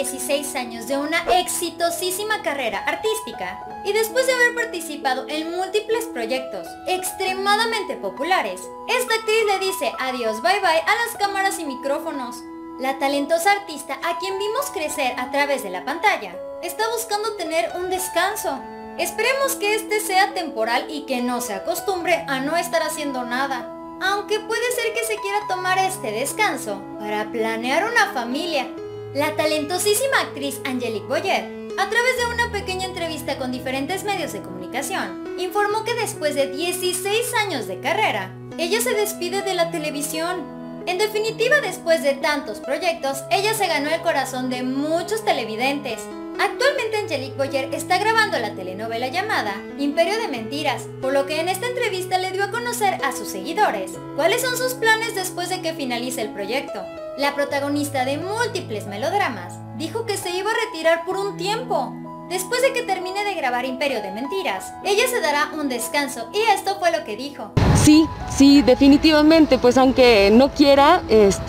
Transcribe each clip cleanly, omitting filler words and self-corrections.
16 años de una exitosísima carrera artística y después de haber participado en múltiples proyectos extremadamente populares, esta actriz le dice adiós bye bye a las cámaras y micrófonos. La talentosa artista, a quien vimos crecer a través de la pantalla, está buscando tener un descanso. Esperemos que este sea temporal y que no se acostumbre a no estar haciendo nada, aunque puede ser que se quiera tomar este descanso para planear una familia. La talentosísima actriz Angelique Boyer, a través de una pequeña entrevista con diferentes medios de comunicación, informó que después de 16 años de carrera, ella se despide de la televisión. En definitiva, después de tantos proyectos, ella se ganó el corazón de muchos televidentes. Actualmente Angelique Boyer está grabando la telenovela llamada Imperio de Mentiras, por lo que en esta entrevista le dio a conocer a sus seguidores cuáles son sus planes después de que finalice el proyecto. La protagonista de múltiples melodramas dijo que se iba a retirar por un tiempo. Después de que termine de grabar Imperio de Mentiras, ella se dará un descanso y esto fue lo que dijo. Sí, definitivamente, pues aunque no quiera,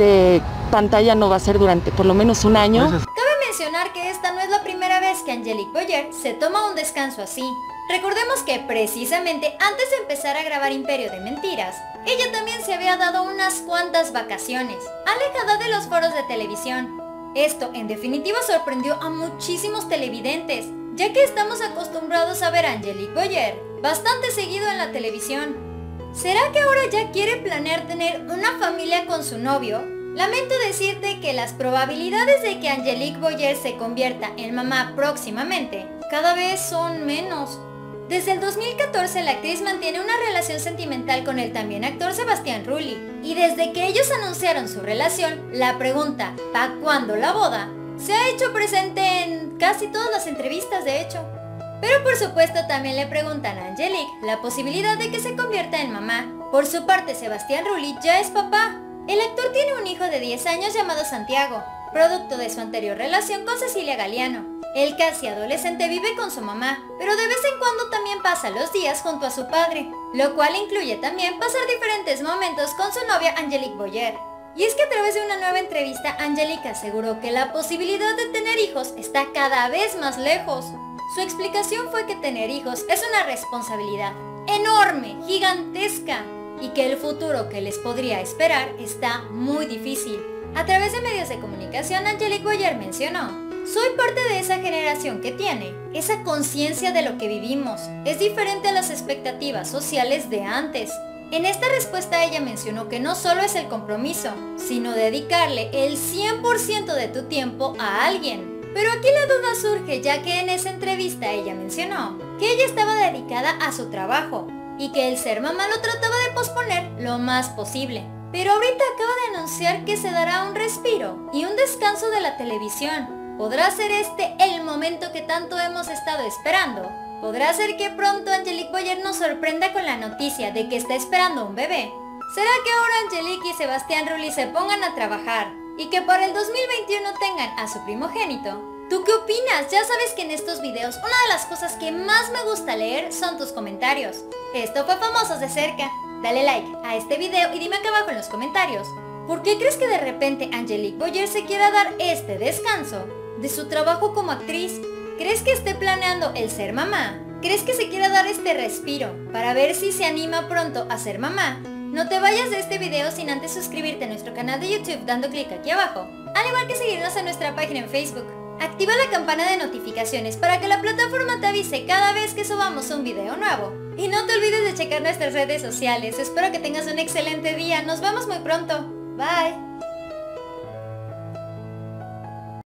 pantalla no va a ser durante por lo menos un año. Cabe mencionar que esta no es la primera vez que Angelique Boyer se toma un descanso así. Recordemos que precisamente antes de empezar a grabar Imperio de Mentiras, ella también se había dado unas cuantas vacaciones, alejada de los foros de televisión. Esto en definitiva sorprendió a muchísimos televidentes, ya que estamos acostumbrados a ver a Angelique Boyer bastante seguido en la televisión. ¿Será que ahora ya quiere planear tener una familia con su novio? Lamento decirte que las probabilidades de que Angelique Boyer se convierta en mamá próximamente cada vez son menos. Desde el 2014 la actriz mantiene una relación sentimental con el también actor Sebastián Rulli, y desde que ellos anunciaron su relación, la pregunta ¿pa' cuándo la boda?, se ha hecho presente en casi todas las entrevistas de hecho. Pero por supuesto también le preguntan a Angelique la posibilidad de que se convierta en mamá. Por su parte, Sebastián Rulli ya es papá. El actor tiene un hijo de 10 años llamado Santiago, producto de su anterior relación con Cecilia Galeano. El casi adolescente vive con su mamá, pero de vez en cuando también pasa los días junto a su padre, lo cual incluye también pasar diferentes momentos con su novia Angelique Boyer. Y es que a través de una nueva entrevista, Angelique aseguró que la posibilidad de tener hijos está cada vez más lejos. Su explicación fue que tener hijos es una responsabilidad enorme, gigantesca, y que el futuro que les podría esperar está muy difícil. A través de medios de comunicación, Angelique Boyer mencionó: soy parte de esa generación que tiene esa conciencia de lo que vivimos. Es diferente a las expectativas sociales de antes. En esta respuesta ella mencionó que no solo es el compromiso, sino dedicarle el 100% de tu tiempo a alguien. Pero aquí la duda surge, ya que en esa entrevista ella mencionó que ella estaba dedicada a su trabajo y que el ser mamá lo trataba de posponer lo más posible. Pero ahorita acaba de anunciar que se dará un respiro y un descanso de la televisión. ¿Podrá ser este el momento que tanto hemos estado esperando? ¿Podrá ser que pronto Angelique Boyer nos sorprenda con la noticia de que está esperando un bebé? ¿Será que ahora Angelique y Sebastián Rulli se pongan a trabajar y que para el 2021 tengan a su primogénito? ¿Tú qué opinas? Ya sabes que en estos videos una de las cosas que más me gusta leer son tus comentarios. Esto fue Famosos de Cerca. Dale like a este video y dime acá abajo en los comentarios, ¿por qué crees que de repente Angelique Boyer se quiera dar este descanso de su trabajo como actriz? ¿Crees que esté planeando el ser mamá? ¿Crees que se quiera dar este respiro para ver si se anima pronto a ser mamá? No te vayas de este video sin antes suscribirte a nuestro canal de YouTube dando clic aquí abajo, al igual que seguirnos en nuestra página en Facebook. Activa la campana de notificaciones para que la plataforma te avise cada vez que subamos un video nuevo. Y no te olvides de checar nuestras redes sociales. Espero que tengas un excelente día. Nos vemos muy pronto. Bye.